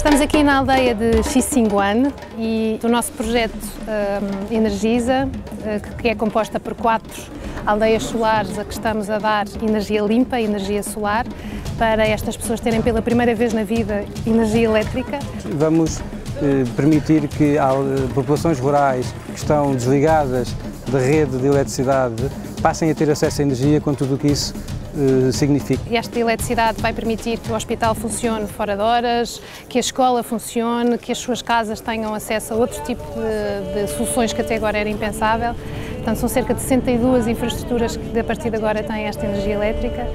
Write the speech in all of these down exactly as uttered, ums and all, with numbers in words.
Estamos aqui na aldeia de Xissinguane e o nosso projeto um, Energisa, que é composta por quatro aldeias solares a que estamos a dar energia limpa, energia solar, para estas pessoas terem pela primeira vez na vida energia elétrica. Vamos eh, permitir que as populações rurais que estão desligadas da rede de eletricidade passem a ter acesso à energia com tudo o que isso eh, significa. Esta eletricidade vai permitir que o hospital funcione fora de horas, que a escola funcione, que as suas casas tenham acesso a outro tipo de, de soluções que até agora era impensável. Portanto, são cerca de sessenta e duas infraestruturas que a partir de agora têm esta energia elétrica.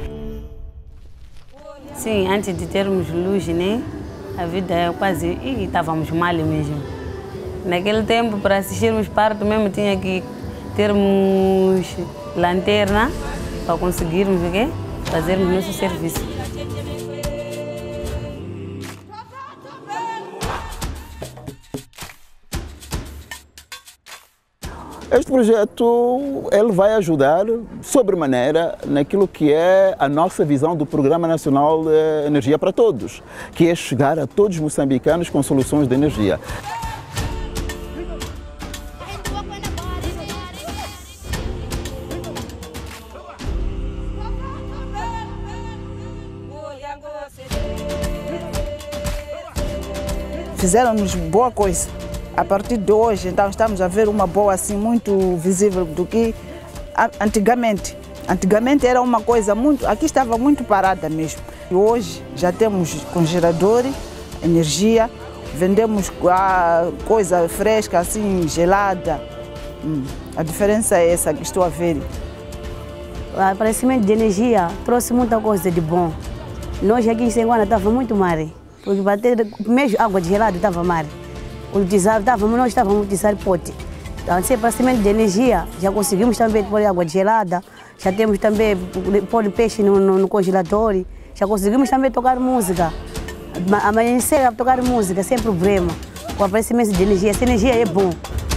Sim, antes de termos luz, né, a vida é quase... E estávamos mal mesmo. Naquele tempo, para assistirmos parto mesmo, tinha que termos lanterna para conseguirmos o quê? Fazermos nosso serviço. Este projeto ele vai ajudar sobremaneira naquilo que é a nossa visão do Programa Nacional de Energia para Todos, que é chegar a todos os moçambicanos com soluções de energia. Fizeram-nos boa coisa. A partir de hoje, então, estamos a ver uma boa assim muito visível do que antigamente. Antigamente era uma coisa muito... Aqui estava muito parada mesmo. E hoje já temos congelador, energia, vendemos a coisa fresca, assim, gelada. Hum, a diferença é essa que estou a ver. O aparecimento de energia trouxe muita coisa de bom. Nós aqui em Xissinguane estava muito mal, porque bater mesmo água de gelada estava mal. Utilizar, estávamos, nós estávamos a utilizar pote. Então, esse aparecimento de energia, já conseguimos também pôr água gelada, já temos também pôr peixe no, no, no congelador, já conseguimos também tocar música. Amanhecer a tocar música sem problema. O aparecimento de energia, essa energia é bom.